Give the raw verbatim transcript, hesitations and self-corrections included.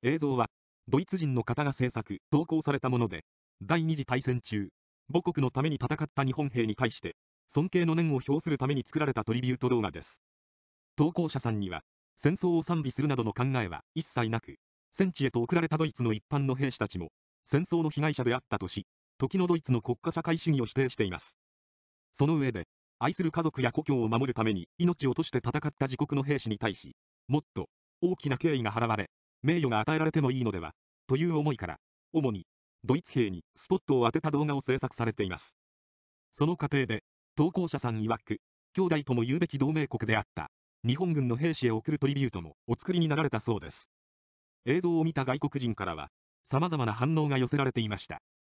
映像は、ドイツ人の方が制作、投稿されたもので、第二次大戦中、母国のために戦った日本兵に対して、尊敬の念を表するために作られたトリビュート動画です。投稿者さんには、戦争を賛美するなどの考えは一切なく、戦地へと送られたドイツの一般の兵士たちも、戦争の被害者であったとし、時のドイツの国家社会主義を否定しています。その上で、愛する家族や故郷を守るために命を賭して戦った自国の兵士に対し、もっと大きな敬意が払われ、名誉が与えられてもいいのでは、という思いから、主にドイツ兵にスポットを当てた動画を制作されています。その過程で、投稿者さん曰く、兄弟とも言うべき同盟国であった日本軍の兵士へ送るトリビュートもお作りになられたそうです。映像を見た外国人からは、様々な反応が寄せられていました。